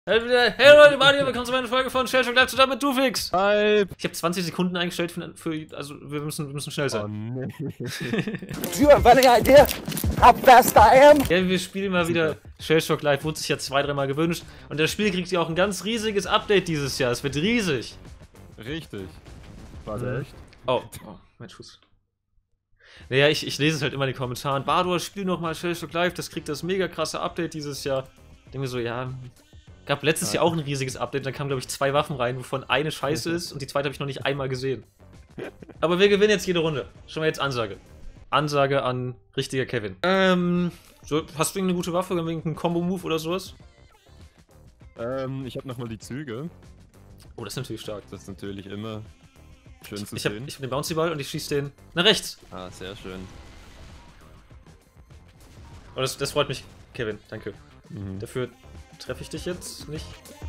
Hey Leute, Mario, willkommen zu meiner Folge von Shellshock Live zusammen mit Dufix. Hi. Ich habe 20 Sekunden eingestellt also wir müssen schnell sein. Oh nee. Do you have any idea how fast I am? Ja, wir spielen mal wieder Shellshock Live, wurde sich ja 2-3 Mal gewünscht. Und das Spiel kriegt ja auch ein ganz riesiges Update dieses Jahr. Es wird riesig. Richtig. Warte, echt? Oh, mein Schuss. Naja, ich lese es halt immer in den Kommentaren. Bardo, spiel nochmal Shellshock Live, das kriegt das mega krasse Update dieses Jahr. Ich denke mir so, ja... Gab letztes Jahr auch ein riesiges Update, da kamen glaube ich 2 Waffen rein, wovon eine scheiße ist und die zweite habe ich noch nicht einmal gesehen. Aber wir gewinnen jetzt jede Runde. Schon mal jetzt Ansage. Ansage an richtiger Kevin. So, hast du irgendeine gute Waffe, irgendeinen Combo-Move oder sowas? Ich habe nochmal die Züge. Oh, das ist natürlich stark. Das ist natürlich immer schön zu Ich hab sehen. den Bouncy-Ball und ich schieße den nach rechts. Ah, sehr schön. Oh, das freut mich, Kevin. Danke. Mhm. Dafür treffe ich dich jetzt nicht.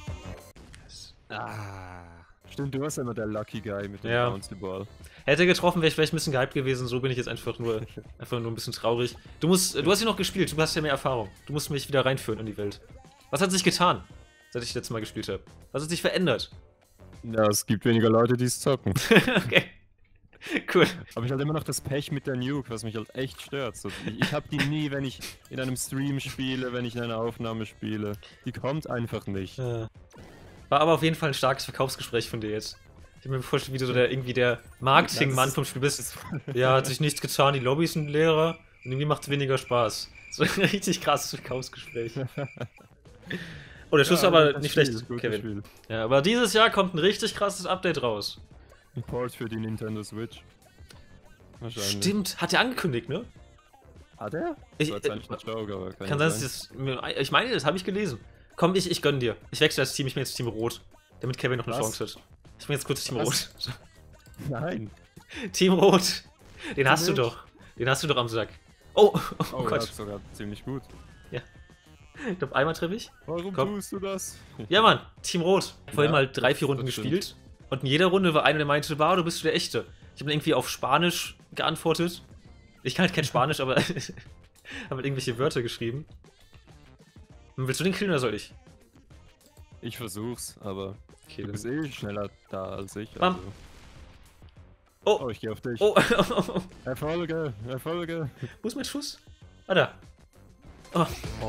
Ah. Stimmt, du warst ja immer der Lucky Guy mit dem Ja. Bouncy Ball. Hätte er getroffen, wäre ich vielleicht ein bisschen gehypt gewesen. So bin ich jetzt einfach nur ein bisschen traurig. Du hast ja noch gespielt, du hast ja mehr Erfahrung. Du musst mich wieder reinführen in die Welt. Was hat sich getan, seit ich letztes Mal gespielt habe? Was hat sich verändert? Ja, es gibt weniger Leute, die es zocken. Okay. Cool. Aber ich halt immer noch das Pech mit der Nuke, was mich halt echt stört. So, ich habe die nie, wenn ich in einem Stream spiele, wenn ich in einer Aufnahme spiele. Die kommt einfach nicht. War aber auf jeden Fall ein starkes Verkaufsgespräch von dir jetzt. Ich habe mir vorgestellt, wie du so der Marketingmann vom Spiel bist. Ja, hat sich nichts getan, die Lobbys sind leerer und irgendwie macht es weniger Spaß. So ein richtig krasses Verkaufsgespräch. Oh, der Schuss ist aber nicht schlecht, Kevin. Spiel. Ja, aber dieses Jahr kommt ein richtig krasses Update raus. Ein Port für die Nintendo Switch. Wahrscheinlich. Stimmt, hat er angekündigt, ne? Hat er? Ich- Das war jetzt nicht ein Joke, aber Kann sein, dass ich meine, das habe ich gelesen. Komm, ich gönn dir. Ich wechsle das Team, ich bin jetzt Team Rot. Damit Kevin noch eine Was? Chance hat. Ich bin jetzt kurz Team Was? Rot. Nein. Team Rot. Den hast du nicht? doch. Den hast du doch am Sack. Oh, Oh, Gott. das ist sogar ziemlich gut. Ich glaube, einmal treffe ich. Warum Komm. tust du das? Ja, Mann, Team Rot. Vorhin Ja, mal 3-4 das Runden stimmt. gespielt. Und in jeder Runde war einer, der meinte, wow, du bist der Echte. Ich habe dann irgendwie auf Spanisch geantwortet. Ich kann halt kein Spanisch, aber habe halt irgendwelche Wörter geschrieben. Willst du den killen oder soll ich? Ich versuch's, aber Okay, du dann. bist eh schneller da als ich. Bam. Also. Oh, Oh, ich geh auf dich. oh, Erfolge, Erfolge. wo ist mein Schuss? Ah, da. Oh.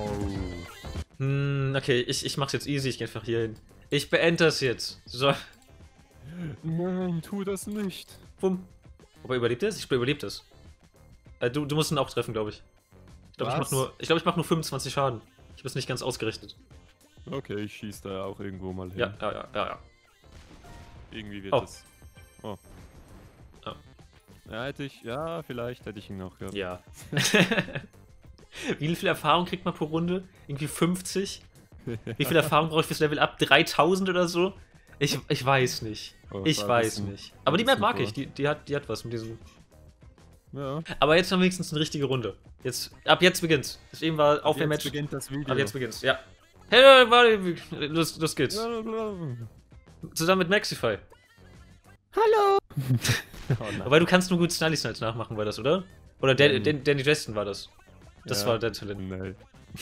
Oh. Okay, ich mach's jetzt easy, ich geh einfach hier hin. Ich beende das jetzt. So, Nein, tu das nicht. bumm. Aber überlebt er es? Ich überlebt es. Du musst ihn auch treffen, glaube ich. Ich glaube, ich mach nur 25 Schaden. Ich habe es nicht ganz ausgerechnet. Okay, ich schieß da auch irgendwo mal hin. Ja. Irgendwie wird Oh. das. Oh. Oh. Ja, vielleicht hätte ich ihn noch gehabt. Ja. Wie viel Erfahrung kriegt man pro Runde? Irgendwie 50? Wie viel Erfahrung brauche ich fürs Level Up? 3000 oder so? Ich weiß nicht. Oh, Ich war ein weiß bisschen- nicht. Aber die Map mag vor. ich. Die hat was mit diesem. Ja. Aber jetzt haben wir wenigstens eine richtige Runde. Ab jetzt beginnt's. Das eben war Aufwärmmatch. Jetzt beginnt das Video. Ab jetzt beginnt's. Ja. Hey, warte, los geht's. Oh Zusammen mit Maxify. nein. Aber du kannst nur gut Snally Snipes nachmachen, war das, oder? Oder Danny Justin war das. Das Ja. war der Talent. Nein.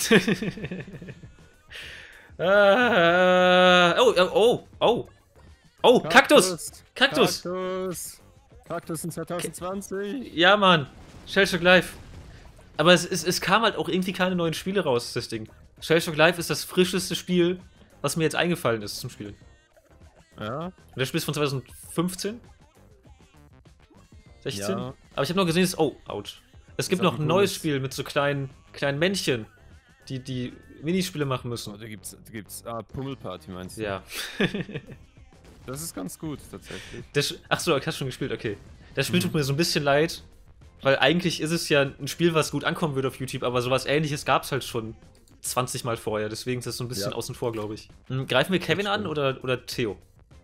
Oh, Kaktus! Kaktus! Kaktus in 2020. Ja, Mann. Shellshock Live. Aber es kam halt auch irgendwie keine neuen Spiele raus, das Ding. Shellshock Live ist das frischeste Spiel, was mir jetzt eingefallen ist zum Spielen. Ja. Und das Spiel ist von 2015? 16? Ja. Aber ich habe noch gesehen, oh, ouch. Es gibt auch noch ein ein neues cooles- Spiel mit so kleinen Männchen, die Minispiele machen Oh, müssen. da gibt's Pummelparty meinst du? Ja. Das ist ganz gut tatsächlich. Achso, hast schon gespielt, okay. Das Spiel tut mir so ein bisschen leid, weil eigentlich ist es ja ein Spiel, was gut ankommen würde auf YouTube, aber sowas ähnliches gab es halt schon 20 Mal vorher, deswegen ist das so ein bisschen Ja. außen vor, glaube ich. Greifen wir Kevin an stimmt. oder Theo?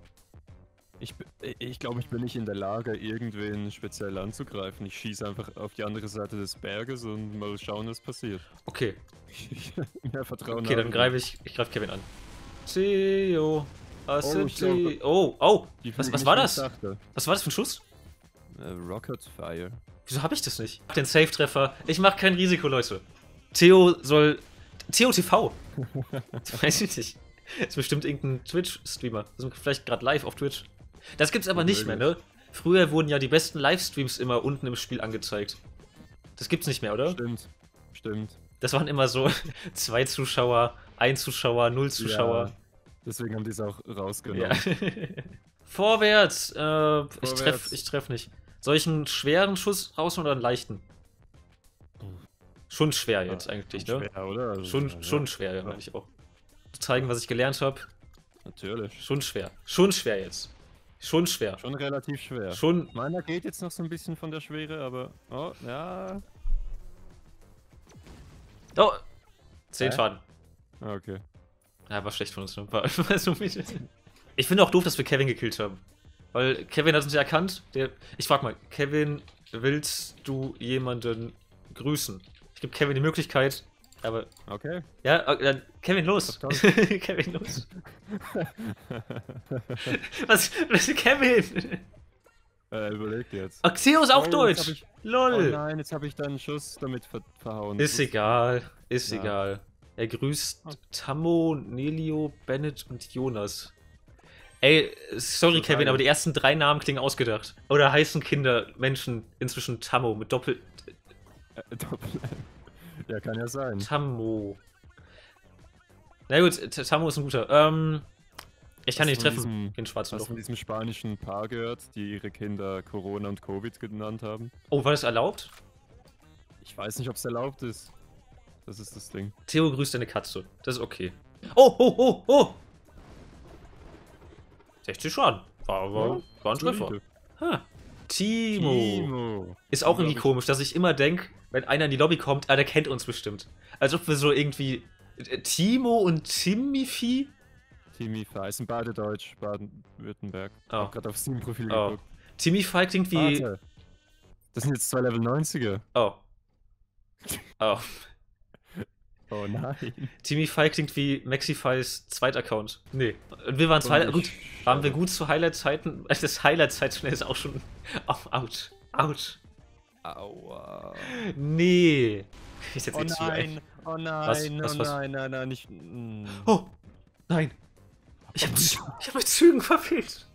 Ich glaube, ich bin nicht in der Lage, irgendwen speziell anzugreifen. Ich schieße einfach auf die andere Seite des Berges und mal schauen, was passiert. Okay, Mehr Vertrauen. okay, dann habe ich greife Kevin an. Theo, ich glaube- oh, Die was fliegen war nicht, wie das? ich dachte. Was war das für ein Schuss? Rocket Fire. Wieso habe ich das nicht? Den Safe-Treffer. Ich mache kein Risiko, Leute. Theo TV. Weiß ich nicht. Das ist bestimmt irgendein Twitch-Streamer. Das ist vielleicht gerade live auf Twitch. Das gibt's aber nicht mehr, ne? Früher wurden ja die besten Livestreams immer unten im Spiel angezeigt. Das gibt's nicht mehr, oder? Stimmt. Stimmt. Das waren immer so 2 Zuschauer, 1 Zuschauer, 0 Zuschauer. Ja, deswegen haben die es auch rausgenommen. Ja. Vorwärts! Vorwärts. Ich treff nicht. Soll ich einen schweren Schuss raus oder einen leichten? Schon schwer jetzt eigentlich, ne? Schwer, oder? Also, Schon schwer, ja, meine ich auch. Zu zeigen, was ich gelernt habe. Natürlich. Schon schwer. Schon schwer jetzt. Schon schwer. Schon relativ schwer. Schon. Meiner geht jetzt noch so ein bisschen von der Schwere, aber. Oh, ja. Oh! 10 Schaden. Okay. Ja, war schlecht von uns. Ne? War so viel. Ich finde auch doof, dass wir Kevin gekillt haben. Weil Kevin hat uns ja erkannt. Ich frag mal, Kevin, willst du jemanden grüßen? Ich gebe Kevin die Möglichkeit, aber. Okay. Ja, dann Kevin, los! Was Kevin, los! was Kevin? Überlegt jetzt. Xenos auch Oh, Deutsch! jetzt hab ich- Oh LOL! nein, jetzt habe ich da einen Schuss damit verhauen. Ist egal, ist Ja. egal. Er grüßt Oh. Tammo, Nelio, Bennett und Jonas. Ey, sorry So Kevin, geil. aber die ersten 3 Namen klingen ausgedacht. Oder heißen Kinder, Menschen inzwischen Tammo mit Doppel... Doppel. Ja, kann ja sein. Tammo. Na gut, Tammo ist ein guter. Ich kann Hast nicht du von treffen, diesem- den schwarzen Hast du Loch. von diesem spanischen Paar gehört, die ihre Kinder Corona und Covid genannt haben? Oh, war das erlaubt? Ich weiß nicht, ob es erlaubt ist. Das ist das Ding. Theo grüßt eine Katze. Das ist okay. Oh, oh, oh, oh! 60 Schaden. War ein Treffer. Solide. Ha. Timo. Timo. Ist auch irgendwie Unglaublich. komisch, dass ich immer denke, wenn einer in die Lobby kommt, der kennt uns bestimmt. Als ob wir so irgendwie Timo und Timifi? Timi Feisen, beide Deutsch, Baden-Württemberg. Oh. Hab grad auf Steam-Profil Oh. geguckt. Timify klingt wie... Warte. Das sind jetzt 2 Level 90er. Oh. Oh. Oh nein. Timify klingt wie Maxifys Zweitaccount. Nee. Und wir waren zwei... Gut, waren wir gut zu Highlight-Zeiten? Das Highlight-Zeit ist auch schon... Oh, ouch. Ouch. Aua. Nee. Ich setz Oh eh zu, ey. nein, oh nein, Was? oh Was? nein, nein, nein, nicht. Mm. Oh. Nein. Ich hab mit Zügen verfehlt.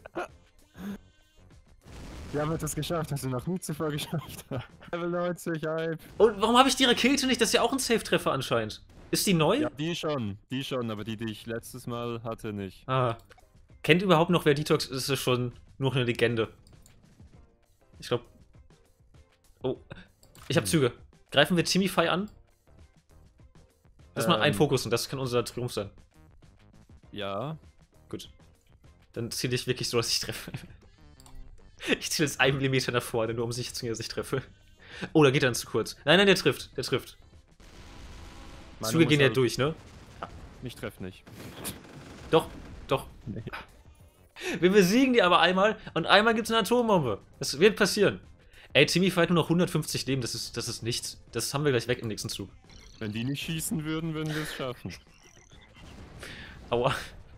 Wir haben das geschafft, was wir noch nie zuvor geschafft haben. Level 90, Hype. Und warum habe ich die Rakete nicht? Das ist ja auch ein Safe-Treffer anscheinend. Ist die neu? Ja, die schon, aber die ich letztes Mal hatte, nicht. Ah. Kennt überhaupt noch wer Detox ist? Ist schon nur eine Legende. Ich glaube. Oh. Ich habe Züge. Greifen wir Timify an? Lass mal einen Fokus und das kann unser Triumph sein. Ja. Gut. Dann ziele ich wirklich so, dass ich treffe. Ich ziele jetzt 1 Millimeter nach vorne, nur um sicher zu gehen, dass ich treffe. Oh, da geht er dann zu kurz. Nein, nein, der trifft. Der trifft. Meine Züge muss gehen ja halt- durch, ne? Ich treffe nicht. Doch, doch. Nee. Wir besiegen die aber einmal und einmal gibt's eine Atombombe. Das wird passieren. Ey, Timify hat nur noch 150 Leben, das ist nichts. Das haben wir gleich weg im nächsten Zug. Wenn die nicht schießen würden, würden wir es schaffen. Aua.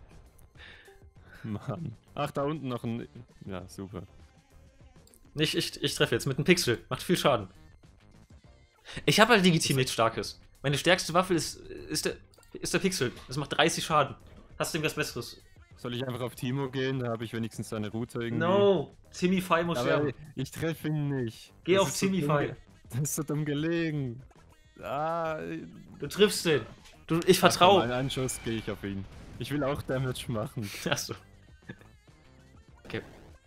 Mann. Ach, da unten noch ein. Ja, super. Ich treffe jetzt mit einem Pixel. Macht viel Schaden. Ich habe halt legitim nichts Starkes. Meine stärkste Waffe ist der Pixel. Das macht 30 Schaden. Hast du irgendwas Besseres? Soll ich einfach auf Timo gehen? Da habe ich wenigstens seine Route irgendwie. No! Timify muss Aber sterben. ich treffe ihn nicht. Geh Das auf ist so Timify. dumm- Das ist so dumm gelegen. Ah, Du triffst den. Ich ach komm, vertraue. einen Schuss gehe ich auf ihn. Ich will auch Damage machen. Achso. Okay.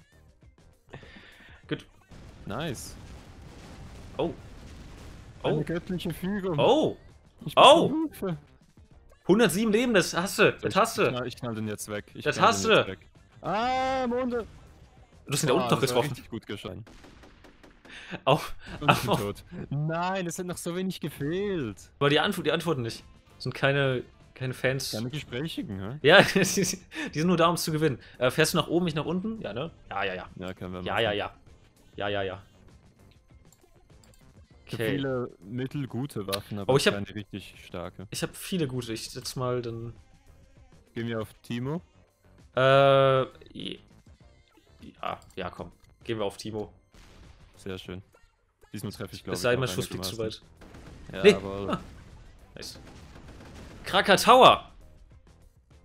Gut. Nice. Oh. Eine Oh. göttliche Fügung. Oh. Ich Oh. Hilfe. 107 Leben, das hast du. Das hast du. Ich knall den jetzt weg. Ich Das knall hast den jetzt du. weg. Ah, Monde. Du hast ihn da unten noch das war getroffen. richtig gut gescheint. Auf. Und ich bin Auf. tot. Nein, es hat noch so wenig gefehlt. Aber die Antworten nicht. Sind keine Fans. Keine Gesprächigen, hä? Ja, die sind nur da, um es zu gewinnen. Fährst du nach oben, nicht nach unten? Ja, ne? Ja. Ja, können wir Ja. machen. Ich habe Okay. viele mittelgute Waffen, aber Oh, ich hab- keine richtig starke. Ich habe viele gute. Ich setz mal dann. Gehen wir auf Timo. Ja, komm. Gehen wir auf Timo. Sehr schön. Diesmal treffe ich, glaube Es ich. sei denn, mein auch Schuss fliegt zu weit. einigermaßen. Nee. Ja, aber Nice. Krakatower!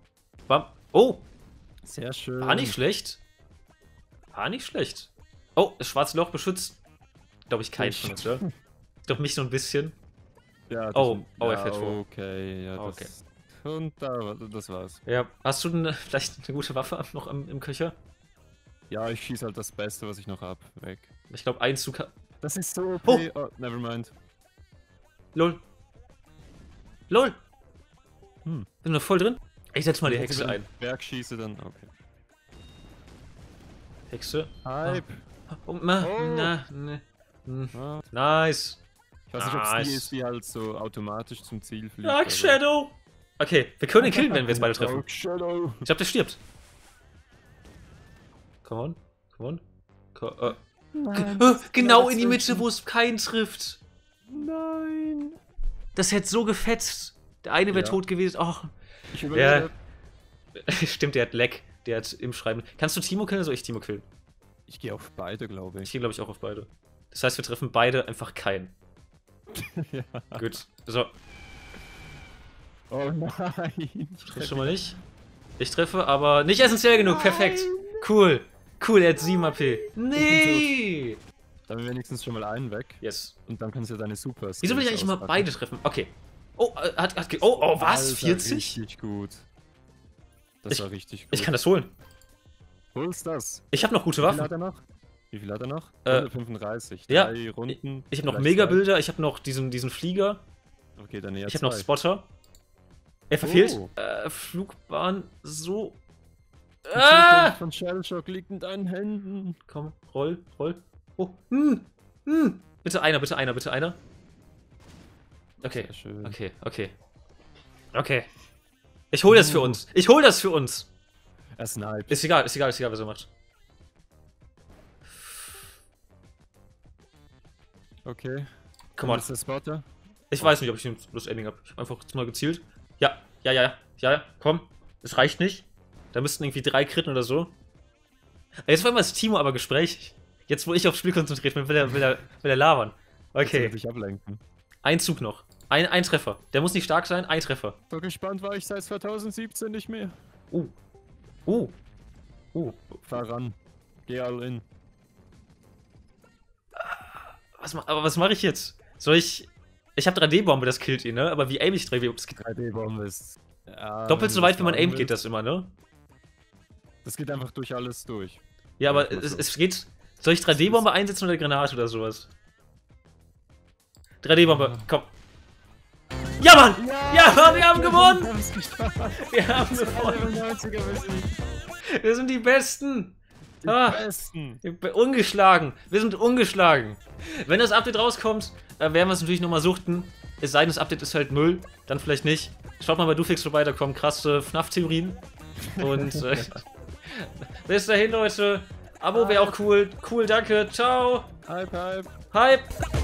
bam. Oh, Sehr schön. war nicht schlecht. War nicht schlecht. Oh, das schwarze Loch beschützt, glaube ich, keinen von uns, oder? Doch mich nur ein bisschen. Ja, Oh, ja, er fährt vor. Okay, ja, Okay. das... Und das war's. Ja, hast du denn vielleicht eine gute Waffe noch im Köcher? Ja, ich schieße halt das Beste, was ich noch hab, weg. Ich glaube, ein Zug... Das ist so OP. Oh. Oh, nevermind. LOL. LOL. Hm. Bin noch voll drin. Ich setz mal die Wenn Hexe ich ein. Berg schieße, dann okay. Hexe. Hype. Oh, Oh. na, ne. Ah. Nice. Ich weiß nicht, ob es die Nice. ist, die halt so automatisch zum Ziel fliegt. Dark Shadow. Okay, wir können ihn killen, wenn wir jetzt beide treffen. Dark Shadow. Ich glaube, der stirbt. Come on. Come on. Genau in die Mitte, wo es keinen trifft. Nein. Das hätte so gefetzt. Der eine wäre Ja. tot gewesen. Oh. Ich überlebe. Stimmt, der hat Lag. Der hat im Schreiben. Kannst du Timo killen oder soll ich Timo killen? Ich gehe auf beide, glaube Ich ich. gehe, glaube ich, auch auf beide. Das heißt, wir treffen beide einfach keinen. Ja. Gut. So, Oh nein. ich treffe schon mal nicht. Ich treffe, aber nicht essentiell genug. Perfekt. Cool. Cool, er hat 7 AP. Nee. Dann wenigstens schon mal einen weg. Yes. Und dann kannst du deine Super. Wieso will ich eigentlich immer beide treffen? Okay. Oh, oh, was? 40? Richtig gut. Das Ich- war richtig gut. Ich kann das holen. Holst das. Ich habe noch gute Wie viel Waffen. hat er noch? Wie viel hat er noch? Äh, 135. ja. 3 Runden. Ich habe noch vielleicht Mega-Bilder, ich habe noch diesen Flieger, zwei. Okay, dann eher ich habe noch zwei. Spotter. Er verfehlt. Oh. Flugbahn so. Die Ah! Zukunft von Shellshock liegt in deinen Händen. Komm, roll. Oh, Bitte einer, bitte einer. Okay, Sehr schön. okay. Ich hol das für uns. Er sniped. Ist egal, was er macht. Okay. Come on. Ist der Spotter? Ich weiß nicht, ob ich das Ending habe. Ich habe einfach jetzt mal gezielt. Ja, komm. Das reicht nicht. Da müssten irgendwie 3 Kritten oder so. Jetzt war immer das Timo aber gesprächig. Jetzt, wo ich aufs Spiel konzentriert bin, will er labern. Jetzt will Okay, er dich ablenken. ein Zug noch. Ein Treffer. Der muss nicht stark sein, ein Treffer. So gespannt war ich seit 2017 nicht mehr. Fahr ran. Geh all in. Aber was mache ich jetzt? Soll ich... Ich habe 3D-Bombe, das killt ihn, ne? Aber wie aim ich 3D-Bombe? Das geht 3D-Bombe ist... Ja, doppelt so wenn du weit, wie man das aimt, machen geht willst. das immer, ne? Das geht einfach durch alles durch. Ja, aber Ja, es geht... Soll ich 3D-Bombe einsetzen oder Granate oder sowas? 3D-Bombe, komm. Ja, Mann! Ja, Mann, wir haben gewonnen! Wir haben es geschafft. Wir haben gewonnen! 90er besiegt. Wir sind die Besten! Die Ah. Besten. Ungeschlagen! Wir sind ungeschlagen! Wenn das Update rauskommt, werden wir es natürlich nochmal suchten. Es sei denn, das Update ist halt Müll, dann vielleicht nicht. Schaut mal bei Dufix vorbei, da kommen krasse FNAF-Theorien. Und bis dahin, Leute. Abo wäre auch cool. Cool, danke. Ciao. Hype, hype. Hype.